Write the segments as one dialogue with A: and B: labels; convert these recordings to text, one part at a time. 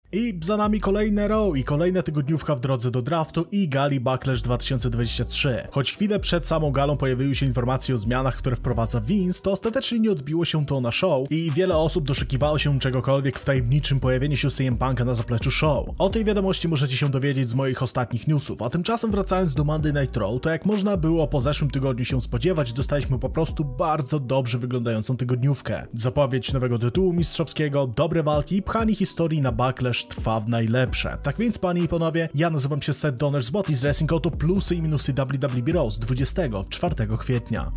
A: I za nami kolejne Raw i kolejna tygodniówka w drodze do draftu i gali Backlash 2023. Choć chwilę przed samą galą pojawiły się informacje o zmianach, które wprowadza Vince, to ostatecznie nie odbiło się to na show i wiele osób doszukiwało się czegokolwiek w tajemniczym pojawieniu się CM Punka na zapleczu show. O tej wiadomości możecie się dowiedzieć z moich ostatnich newsów, a tymczasem wracając do Monday Night Raw, to jak można było po zeszłym tygodniu się spodziewać, dostaliśmy po prostu bardzo dobrze wyglądającą tygodniówkę. Zapowiedź nowego tytułu mistrzowskiego, dobre walki i pchanie historii na Backlash trwa w najlepsze. Tak więc, panie i panowie, ja nazywam się Seth Donner z Botis Wrestling, oto plusy i minusy WWE Raw z 24 kwietnia.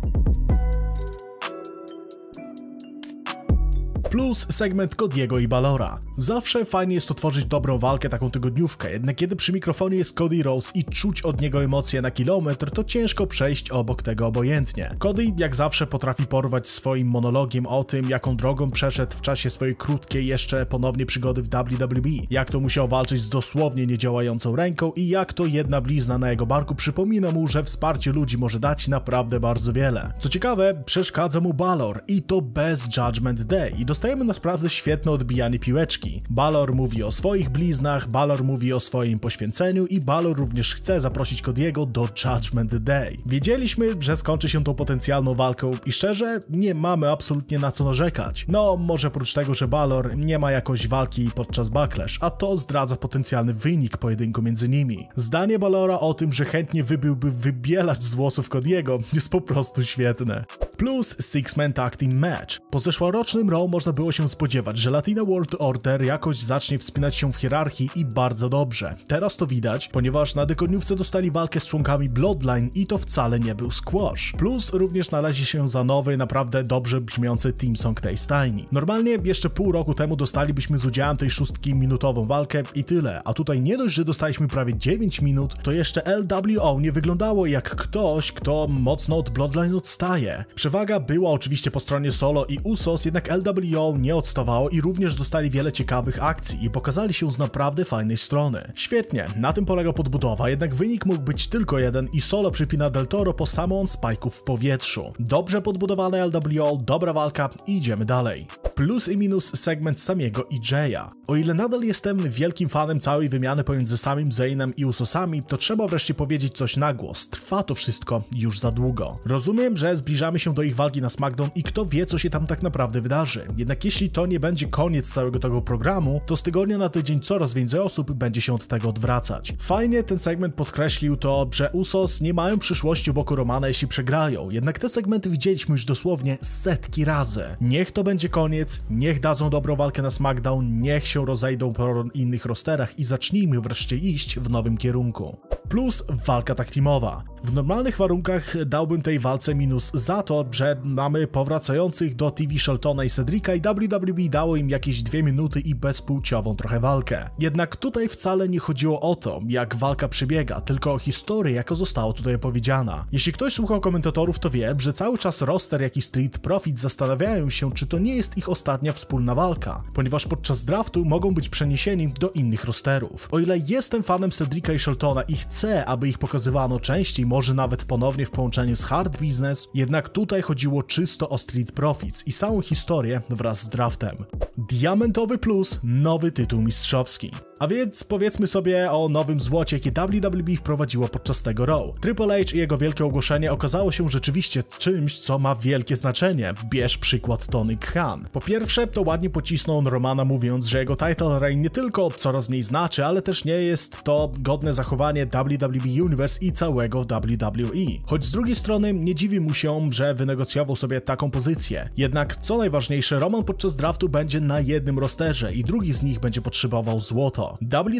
A: Plus segment Cody'ego i Balora. Zawsze fajnie jest otworzyć dobrą walkę, taką tygodniówkę, jednak kiedy przy mikrofonie jest Cody Rhodes i czuć od niego emocje na kilometr, to ciężko przejść obok tego obojętnie. Cody jak zawsze potrafi porwać swoim monologiem o tym, jaką drogą przeszedł w czasie swojej krótkiej jeszcze ponownie przygody w WWE, jak to musiał walczyć z dosłownie niedziałającą ręką i jak to jedna blizna na jego barku przypomina mu, że wsparcie ludzi może dać naprawdę bardzo wiele. Co ciekawe, przeszkadza mu Balor i to bez Judgment Day i dostajemy naprawdę świetne odbijanie piłeczki. Balor mówi o swoich bliznach, Balor mówi o swoim poświęceniu i Balor również chce zaprosić Cody'ego do Judgment Day. Wiedzieliśmy, że skończy się tą potencjalną walką i szczerze, nie mamy absolutnie na co narzekać. No, może oprócz tego, że Balor nie ma jakoś walki podczas Backlash, a to zdradza potencjalny wynik pojedynku między nimi. Zdanie Balora o tym, że chętnie wybiłby wybielać z włosów Cody'ego jest po prostu świetne. Plus Six-Man Tag Team Match. Po zeszłorocznym Raw można było się spodziewać, że Latina World Order jakoś zacznie wspinać się w hierarchii i bardzo dobrze. Teraz to widać, ponieważ na tygodniówce dostali walkę z członkami Bloodline i to wcale nie był squash. Plus również należy się za nowy, naprawdę dobrze brzmiący Team Song tej stajni. Normalnie jeszcze pół roku temu dostalibyśmy z udziałem tej szóstki minutową walkę i tyle, a tutaj nie dość, że dostaliśmy prawie 9 minut, to jeszcze LWO nie wyglądało jak ktoś, kto mocno od Bloodline odstaje. Przewaga była oczywiście po stronie Solo i Usos, jednak LWO nie odstawało i również dostali wiele ciekawych akcji i pokazali się z naprawdę fajnej strony. Świetnie, na tym polega podbudowa, jednak wynik mógł być tylko jeden i Solo przypina Del Toro po samą spajków w powietrzu. Dobrze podbudowane LWO, dobra walka i idziemy dalej. Plus i minus segment Samiego i Jaya. O ile nadal jestem wielkim fanem całej wymiany pomiędzy samym Zainem i Usosami, to trzeba wreszcie powiedzieć coś na głos. Trwa to wszystko już za długo. Rozumiem, że zbliżamy się do ich walki na SmackDown i kto wie, co się tam tak naprawdę wydarzy. Jednak jeśli to nie będzie koniec całego tego programu, to z tygodnia na tydzień coraz więcej osób będzie się od tego odwracać. Fajnie ten segment podkreślił to, że Usos nie mają przyszłości u boku Romana, jeśli przegrają. Jednak te segmenty widzieliśmy już dosłownie setki razy. Niech to będzie koniec, niech dadzą dobrą walkę na SmackDown, niech się rozejdą po innych rosterach i zacznijmy wreszcie iść w nowym kierunku. Plus walka tag teamowa. W normalnych warunkach dałbym tej walce minus za to, że mamy powracających do TV Sheltona i Cedrica i WWE dało im jakieś 2 minuty i bezpłciową trochę walkę. Jednak tutaj wcale nie chodziło o to, jak walka przebiega, tylko o historię, jaka została tutaj opowiedziana. Jeśli ktoś słuchał komentatorów, to wie, że cały czas roster jak i Street Profits zastanawiają się, czy to nie jest ich ostatnia wspólna walka, ponieważ podczas draftu mogą być przeniesieni do innych rosterów. O ile jestem fanem Cedrica i Sheltona i chcę, aby ich pokazywano częściej, może nawet ponownie w połączeniu z Hard Business, jednak tutaj chodziło czysto o Street Profits i całą historię wraz z draftem. Diamentowy plus, nowy tytuł mistrzowski. A więc powiedzmy sobie o nowym złocie, jakie WWE wprowadziło podczas tego Raw. Triple H i jego wielkie ogłoszenie okazało się rzeczywiście czymś, co ma wielkie znaczenie. Bierz przykład Tony Khan. Po pierwsze, to ładnie pocisnął on Romana, mówiąc, że jego title reign nie tylko coraz mniej znaczy, ale też nie jest to godne zachowanie WWE Universe i całego WWE. Choć z drugiej strony nie dziwi mu się, że wynegocjował sobie taką pozycję. Jednak co najważniejsze, Roman podczas draftu będzie na jednym rosterze i drugi z nich będzie potrzebował złoto.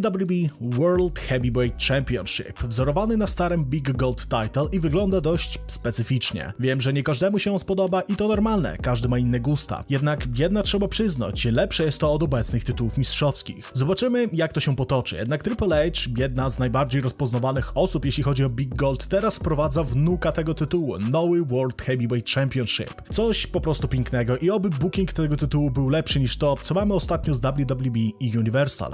A: WWE World Heavyweight Championship, wzorowany na starym Big Gold Title i wygląda dość specyficznie. Wiem, że nie każdemu się on spodoba i to normalne, każdy ma inne gusta. Jednak jedna trzeba przyznać, lepsze jest to od obecnych tytułów mistrzowskich. Zobaczymy, jak to się potoczy. Jednak Triple H, jedna z najbardziej rozpoznawanych osób, jeśli chodzi o Big Gold, teraz wprowadza wnuka tego tytułu, nowy World Heavyweight Championship. Coś po prostu pięknego i oby booking tego tytułu był lepszy niż to, co mamy ostatnio z WWE i Universal, a według was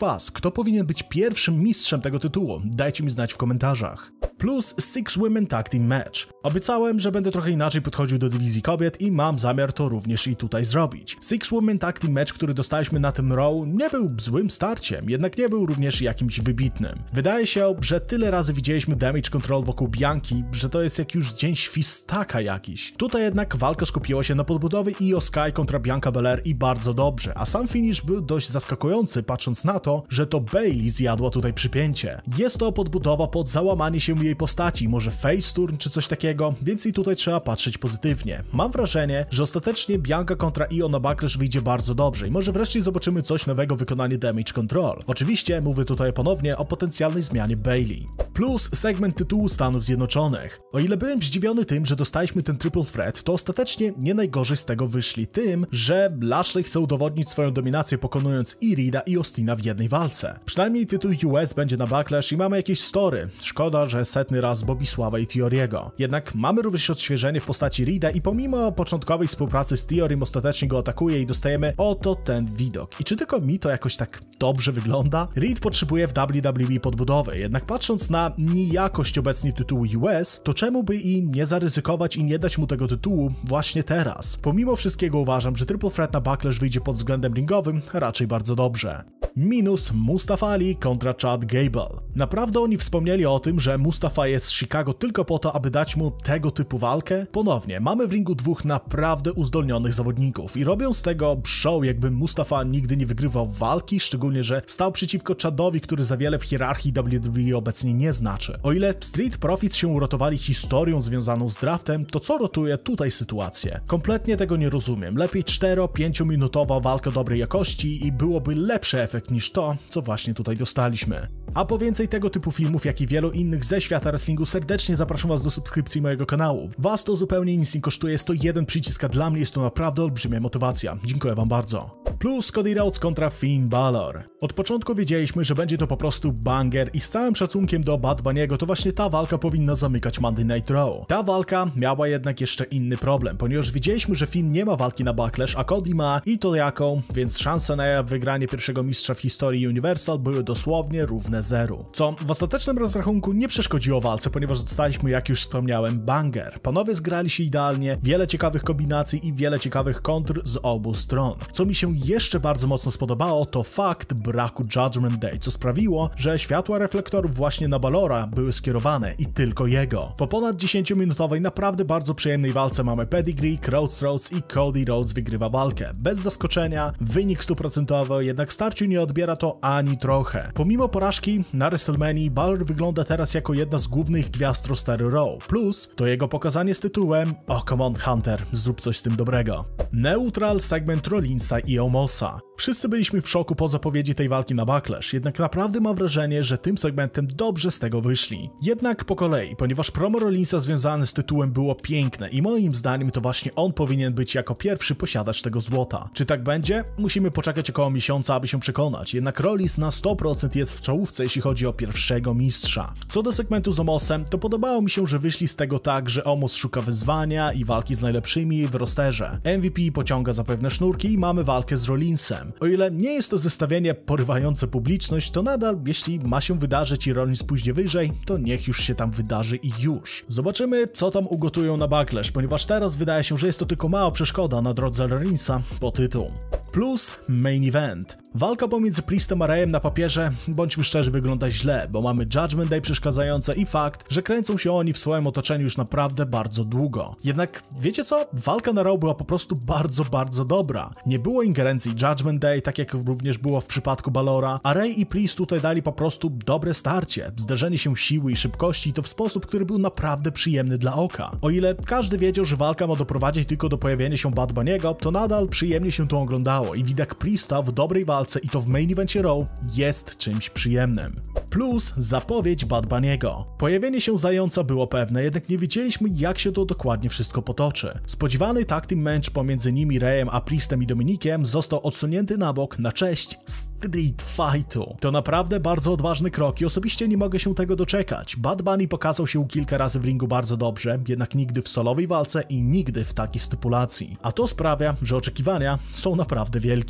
A: was, kto powinien być pierwszym mistrzem tego tytułu? Dajcie mi znać w komentarzach. Plus Six Women Tag Team Match. Obiecałem, że będę trochę inaczej podchodził do dywizji kobiet i mam zamiar to również i tutaj zrobić. Six Women Tag Team Match, który dostaliśmy na tym Raw, nie był złym starciem, jednak nie był również jakimś wybitnym. Wydaje się, że tyle razy widzieliśmy damage control wokół Bianki, że to jest jak już dzień świstaka jakiś. Tutaj jednak walka skupiła się na podbudowie Io Sky kontra Bianca Belair i bardzo dobrze, a sam finish był dość zaskakujący, patrząc na to, że to Bayley zjadła tutaj przypięcie. Jest to podbudowa pod załamanie się jej postaci, może face turn czy coś takiego, więc i tutaj trzeba patrzeć pozytywnie. Mam wrażenie, że ostatecznie Bianca kontra Io na Backlash wyjdzie bardzo dobrze i może wreszcie zobaczymy coś nowego w wykonaniu damage control. Oczywiście mówię tutaj ponownie o potencjalnej zmianie Bayley. Plus segment tytułu Stanów Zjednoczonych. O ile byłem zdziwiony tym, że dostaliśmy ten triple threat, to ostatecznie nie najgorzej z tego wyszli tym, że Lashley chce udowodnić swoją dominację, pokonując i Reeda i Austina w jednej walce. Przynajmniej tytuł US będzie na Backlash i mamy jakieś story. Szkoda, że setny raz Bobisława i Theory'ego. Jednak mamy również odświeżenie w postaci Reeda i pomimo początkowej współpracy z Theorym ostatecznie go atakuje i dostajemy oto ten widok. I czy tylko mi to jakoś tak dobrze wygląda? Reed potrzebuje w WWE podbudowy, jednak patrząc na nijakość obecnie tytułu US, to czemu by i nie zaryzykować i nie dać mu tego tytułu właśnie teraz? Pomimo wszystkiego uważam, że Triple Threat na Backlash wyjdzie pod względem ringowym raczej bardzo dobrze. Minus Mustafa Ali kontra Chad Gable. Naprawdę oni wspomnieli o tym, że Mustafa jest z Chicago tylko po to, aby dać mu tego typu walkę? Ponownie, mamy w ringu dwóch naprawdę uzdolnionych zawodników i robią z tego show, jakby Mustafa nigdy nie wygrywał walki, szczególnie, że stał przeciwko Chadowi, który za wiele w hierarchii WWE obecnie nie znaczy. O ile Street Profits się uratowali historią związaną z draftem, to co rotuje tutaj sytuację? Kompletnie tego nie rozumiem. Lepiej 4-5 minutowa walka dobrej jakości i byłoby lepszy efekt niż to, co właśnie tutaj dostaliśmy. A po więcej tego typu filmów, jak i wielu innych ze świata wrestlingu, serdecznie zapraszam was do subskrypcji mojego kanału. Was to zupełnie nic nie kosztuje, jest to jeden przycisk, a dla mnie jest to naprawdę olbrzymia motywacja. Dziękuję wam bardzo. Plus Cody Rhodes kontra Finn Balor. Od początku wiedzieliśmy, że będzie to po prostu banger i z całym szacunkiem do Bad Bunny'ego to właśnie ta walka powinna zamykać Monday Night Raw. Ta walka miała jednak jeszcze inny problem, ponieważ widzieliśmy, że Finn nie ma walki na Backlash, a Cody ma i to jaką, więc szanse na wygranie pierwszego mistrza w historii Universal były dosłownie równe zeru. Co w ostatecznym rozrachunku nie przeszkodziło walce, ponieważ dostaliśmy, jak już wspomniałem, banger. Panowie zgrali się idealnie, wiele ciekawych kombinacji i wiele ciekawych kontr z obu stron. Co mi się jeszcze bardzo mocno spodobało, to fakt braku Judgment Day, co sprawiło, że światła reflektorów właśnie na Balora były skierowane i tylko jego. Po ponad 10-minutowej, naprawdę bardzo przyjemnej walce mamy pedigree, Crossroads i Cody Rhodes wygrywa walkę. Bez zaskoczenia, wynik 100%, jednak starciu nie odbiera to ani trochę. Pomimo porażki na WrestleMania, Balor wygląda teraz jako jedna z głównych gwiazd rosteru Raw. Plus to jego pokazanie z tytułem "Oh come on Hunter, zrób coś z tym dobrego". Neutral segment Rollinsa i Omosa. Wszyscy byliśmy w szoku po zapowiedzi tej walki na Backlash, jednak naprawdę mam wrażenie, że tym segmentem dobrze z tego wyszli. Jednak po kolei, ponieważ promo Rollinsa związane z tytułem było piękne i moim zdaniem to właśnie on powinien być jako pierwszy posiadacz tego złota. Czy tak będzie? Musimy poczekać około miesiąca, aby się przekonać, jednak Rollins na 100% jest w czołówce, jeśli chodzi o pierwszego mistrza. Co do segmentu z Omosem, to podobało mi się, że wyszli z tego tak, że Omos szuka wyzwania i walki z najlepszymi w rosterze. MVP pociąga zapewne sznurki i mamy walkę z Rollinsem. O ile nie jest to zestawienie porywające publiczność, to nadal, jeśli ma się wydarzyć i Rollins pójdzie wyżej, to niech już się tam wydarzy i już. Zobaczymy, co tam ugotują na Backlash, ponieważ teraz wydaje się, że jest to tylko mała przeszkoda na drodze Rollinsa po tytuł. Plus main event. Walka pomiędzy Priestem a Reyem na papierze, bądźmy szczerzy, wygląda źle, bo mamy Judgment Day przeszkadzające i fakt, że kręcą się oni w swoim otoczeniu już naprawdę bardzo długo. Jednak wiecie co? Walka na Raw była po prostu bardzo dobra. Nie było ingerencji Judgment Day, tak jak również było w przypadku Balora, a Rey i Priest tutaj dali po prostu dobre starcie. Zderzenie się siły i szybkości to w sposób, który był naprawdę przyjemny dla oka. O ile każdy wiedział, że walka ma doprowadzić tylko do pojawienia się Bad Bunny'ego, to nadal przyjemnie się to oglądało i widok Priesta w dobrej walce i to w main evencie Raw jest czymś przyjemnym. Plus zapowiedź Bad Bunny'ego. Pojawienie się zająca było pewne, jednak nie wiedzieliśmy, jak się to dokładnie wszystko potoczy. Spodziewany tag team match pomiędzy nimi Reyem a Priestem i Dominikiem został odsunięty na bok na cześć Street Fightu. To naprawdę bardzo odważny krok i osobiście nie mogę się tego doczekać. Bad Bunny pokazał się kilka razy w ringu bardzo dobrze, jednak nigdy w solowej walce i nigdy w takiej stypulacji. A to sprawia, że oczekiwania są naprawdę wielkie.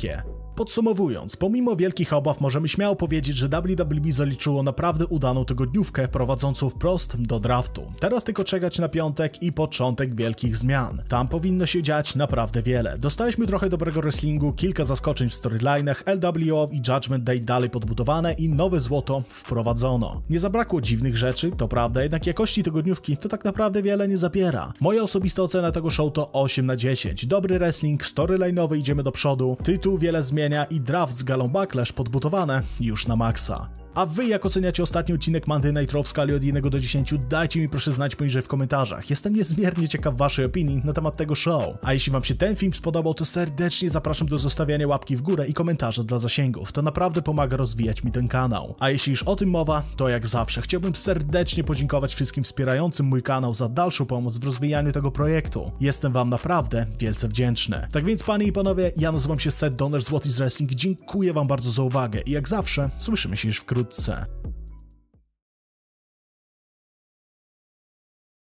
A: Podsumowując, pomimo wielkich obaw możemy śmiało powiedzieć, że WWE zaliczyło naprawdę udaną tygodniówkę prowadzącą wprost do draftu. Teraz tylko czekać na piątek i początek wielkich zmian. Tam powinno się dziać naprawdę wiele. Dostaliśmy trochę dobrego wrestlingu, kilka zaskoczeń w storylinach, LWO i Judgment Day dalej podbudowane i nowe złoto wprowadzono. Nie zabrakło dziwnych rzeczy, to prawda, jednak jakości tygodniówki to tak naprawdę wiele nie zabiera. Moja osobista ocena tego show to 8 na 10. Dobry wrestling, storyline'owy, idziemy do przodu, tytuł wiele zmienia i draft z galą Backlash podbudowane już na maksa. A wy jak oceniacie ostatni odcinek Monday Night Raw w skali od 1 do 10, dajcie mi proszę znać poniżej w komentarzach. Jestem niezmiernie ciekaw waszej opinii na temat tego show. A jeśli wam się ten film spodobał, to serdecznie zapraszam do zostawiania łapki w górę i komentarza dla zasięgów. To naprawdę pomaga rozwijać mi ten kanał. A jeśli już o tym mowa, to jak zawsze chciałbym serdecznie podziękować wszystkim wspierającym mój kanał za dalszą pomoc w rozwijaniu tego projektu. Jestem wam naprawdę wielce wdzięczny. Tak więc panie i panowie, ja nazywam się Seth Donner z What is Wrestling. Dziękuję wam bardzo za uwagę i jak zawsze słyszymy się już wkrótce.